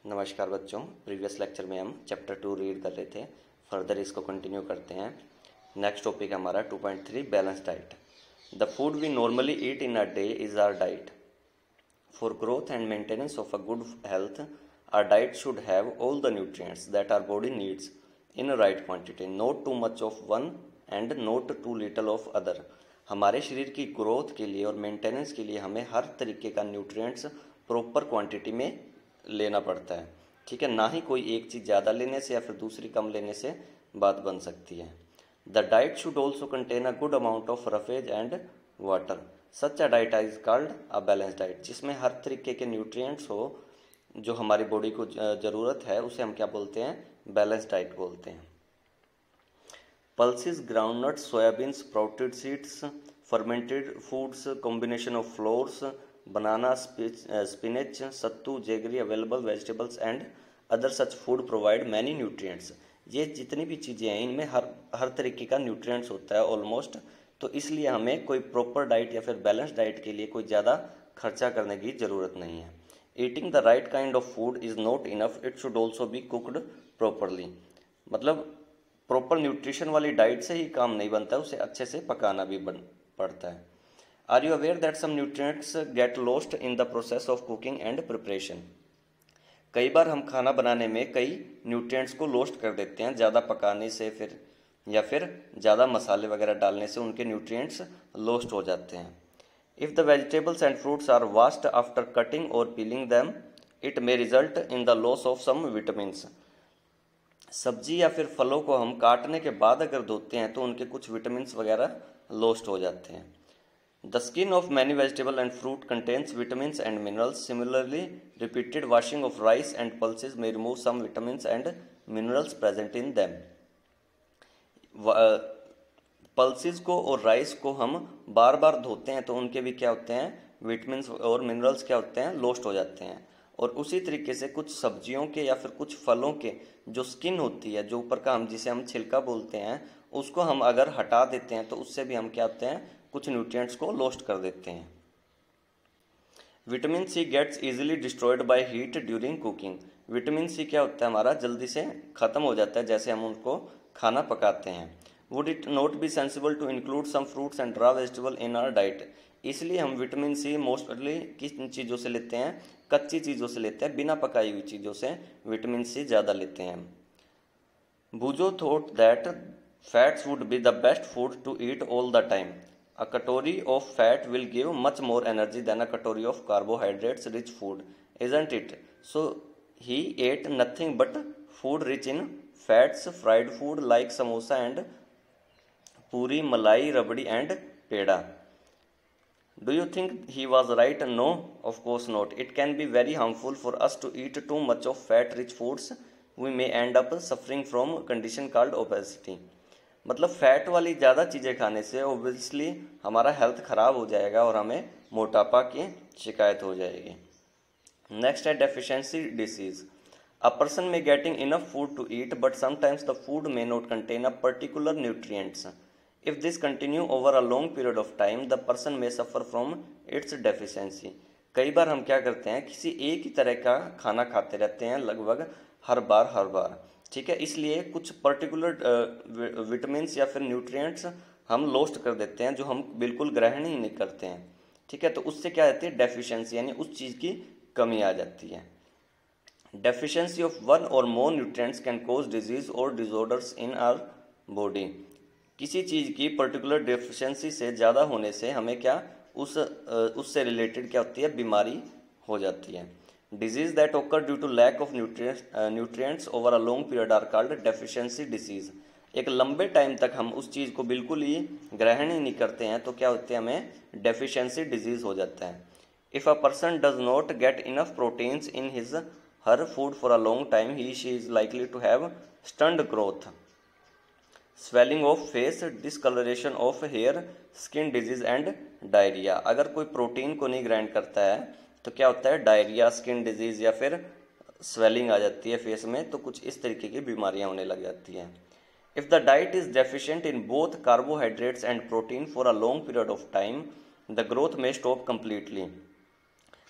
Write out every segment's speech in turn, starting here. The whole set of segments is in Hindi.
नमस्कार बच्चों, प्रीवियस लेक्चर में हम चैप्टर 2 रीड कर रहे थे। फर्दर इसको कंटिन्यू करते हैं। नेक्स्ट टॉपिक हमारा 2.3 balance diet. The food we normally eat in a day is our diet. For growth and maintenance of a good health, our diet should have all the nutrients that our body needs in right quantity, not too much of one and not too little of other. हमारे शरीर की ग्रोथ के लिए और मेंटेनेंस के लिए हमें हर तरीके का न्यूट्रिएंट्स प्रॉपर क्वांटिटी में लेना पड़ता है। ठीक है, ना ही कोई एक चीज़ ज़्यादा लेने से या फिर दूसरी कम लेने से बात बन सकती है। The diet should also contain a good amount of roughage and water. Such a diet is called a balance diet, जिसमें हर तरीके के न्यूट्रिएंट्स हो जो हमारी बॉडी को ज़रूरत है, उसे हम क्या बोलते हैं? बैलेंस डाइट बोलते हैं। Pulses, groundnuts, soybeans, sprouted seeds, fermented foods, combination of flours, banana, spinach, sattu, jaggery, available vegetables and other such food provide many nutrients। ये जितनी भी चीज़ें हैं इनमें हर तरीके का न्यूट्रिएंट्स होता है ऑलमोस्ट, तो इसलिए हमें कोई प्रॉपर डाइट या फिर बैलेंस डाइट के लिए कोई ज़्यादा खर्चा करने की ज़रूरत नहीं है। Eating the right kind of food is not enough, it should also be cooked properly. मतलब प्रॉपर न्यूट्रिशन वाली डाइट से ही काम नहीं बनता, उसे अच्छे से पकाना भी पड़ता है। Are you aware that some nutrients get lost in the process of cooking and preparation. कई बार हम खाना बनाने में कई न्यूट्रिएंट्स को लॉस्ट कर देते हैं, ज़्यादा पकाने से या फिर ज़्यादा मसाले वगैरह डालने से उनके न्यूट्रिएंट्स लॉस्ट हो जाते हैं। If the vegetables and fruits are washed after cutting और peeling them, it may result in the loss of some vitamins. सब्जी या फिर फलों को हम काटने के बाद अगर धोते हैं तो उनके कुछ विटामिन्स वगैरह लॉस्ट हो जाते हैं। The skin of many vegetable and fruit contains vitamins and minerals. Similarly, repeated washing of rice and pulses may remove some vitamins and minerals present in them. Pulses को और राइस को हम बार बार धोते हैं तो उनके भी क्या होते हैं? विटामिन्स और मिनरल्स क्या होते हैं? लॉस्ट हो जाते हैं। और उसी तरीके से कुछ सब्जियों के या फिर कुछ फलों के जो स्किन होती है, जो ऊपर का जिसे हम छिलका बोलते हैं, उसको हम अगर हटा देते हैं तो उससे भी हम क्या होते हैं? कुछ न्यूट्रिएंट्स को लॉस्ट कर देते हैं। Vitamin C gets easily destroyed by heat during cooking. Vitamin C क्या होता है? हमारा जल्दी से खत्म हो जाता है जैसे हम उनको खाना पकाते हैं। Would it not be sensible to include some fruits and raw vegetable in our diet. इसलिए हम विटामिन सी मोस्टली किस चीज़ों से लेते हैं? कच्ची चीज़ों से लेते हैं, बिना पकाई हुई चीज़ों से विटामिन सी ज़्यादा लेते हैं। Bujo thought that fats would be the best food to eat all the time. A calorie of fat will give much more energy than a calorie of carbohydrates rich food, isn't it? So he ate nothing but food rich in fats, fried food like samosa and puri, malai, rabdi and peda. Do you think he was right? No, of course not. It can be very harmful for us to eat too much of fat rich foods. We may end up suffering from a condition called obesity। मतलब फैट वाली ज़्यादा चीज़ें खाने से ओबियसली हमारा हेल्थ ख़राब हो जाएगा और हमें मोटापा की शिकायत हो जाएगी। नेक्स्ट है deficiency disease. A person may getting enough food to eat but sometimes the food may not contain a particular nutrients. If this continue over a long period of time, the person may suffer from its deficiency. कई बार हम क्या करते हैं? किसी एक ही तरह का खाना खाते रहते हैं लगभग हर बार। ठीक है, इसलिए कुछ पर्टिकुलर विटामिन्स या फिर न्यूट्रिएंट्स हम लॉस्ट कर देते हैं जो हम बिल्कुल ग्रहण ही नहीं करते हैं। ठीक है, तो उससे क्या रहती है? डेफिशिएंसी, यानी उस चीज़ की कमी आ जाती है। डेफिशिएंसी ऑफ वन और more nutrients can cause disease और डिसऑर्डर्स इन आवर बॉडी। किसी चीज़ की पर्टिकुलर डेफिशिएंसी से ज़्यादा होने से हमें क्या उससे रिलेटेड क्या होती है? बीमारी हो जाती है। Disease that occur due to lack of nutrients over a long period are called deficiency disease. एक लंबे टाइम तक हम उस चीज़ को बिल्कुल ही ग्रहण ही नहीं करते हैं तो क्या होते हैं? हमें डेफिशिएंसी डिजीज हो जाता है। If a person does not get enough proteins in his her food for a long time, he she is likely to have stunted growth, swelling of face, discolouration of hair, skin disease and diarrhoea. अगर कोई प्रोटीन को नहीं ग्रहण करता है तो क्या होता है? डायरिया, स्किन डिजीज या फिर स्वेलिंग आ जाती है फेस में, तो कुछ इस तरीके की बीमारियां होने लग जाती हैं। If the diet is deficient in both carbohydrates and protein for a long period of time, the growth may stop completely.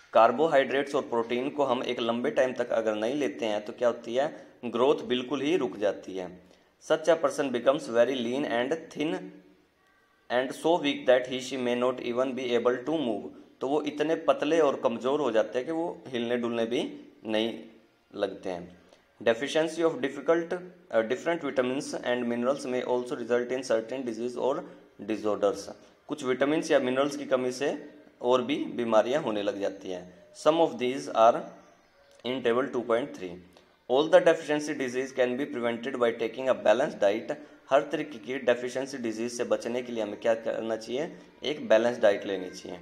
Carbohydrates और प्रोटीन को हम एक लंबे टाइम तक अगर नहीं लेते हैं तो क्या होती है, ग्रोथ बिल्कुल ही रुक जाती है। Such a person becomes very lean and thin and so weak that he she may not even be able to move. तो वो इतने पतले और कमज़ोर हो जाते हैं कि वो हिलने डुलने भी नहीं लगते हैं। Deficiency of different vitamin and minerals may also result in certain disease और डिसऑर्डर्स। कुछ विटामिन या मिनरल्स की कमी से और भी बीमारियां होने लग जाती हैं। Some of these are in table 2.3। All the deficiency disease can be prevented by taking a balance diet. हर तरीके की डेफिशिएंसी डिजीज से बचने के लिए हमें क्या करना चाहिए, एक बैलेंस डाइट लेनी चाहिए।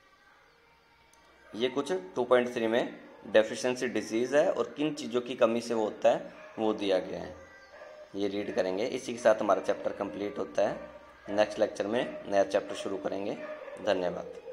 ये कुछ 2.3 में डेफिशिएंसी डिजीज़ है और किन चीज़ों की कमी से वो होता है वो दिया गया है, ये रीड करेंगे। इसी के साथ हमारा चैप्टर कंप्लीट होता है। नेक्स्ट लेक्चर में नया चैप्टर शुरू करेंगे। धन्यवाद।